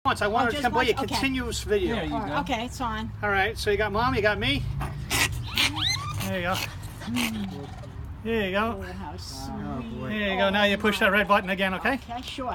Once. I want just to play a once? Okay. continuous video. There you go. Okay, it's on. All right, so you got Mom, you got me. There you go. There you go. Oh, how sweet. Oh boy. There you go. Now you push that red button again, okay? Okay, sure.